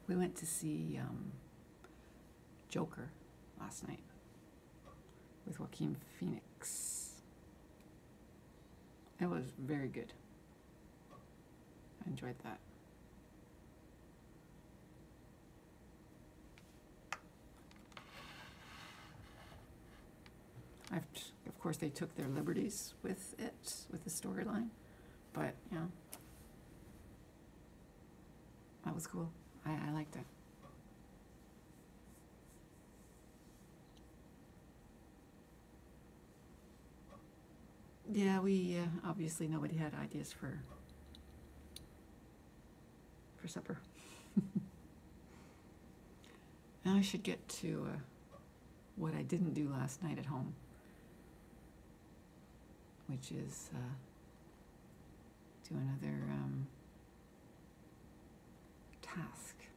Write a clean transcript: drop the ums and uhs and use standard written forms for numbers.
We went to see Joker last night with Joaquin Phoenix. It was very good. I enjoyed that. Of course, they took their liberties with it, with the storyline, but yeah, that was cool. I liked it. Yeah, we obviously nobody had ideas for supper. Now I should get to what I didn't do last night at home, which is do another task.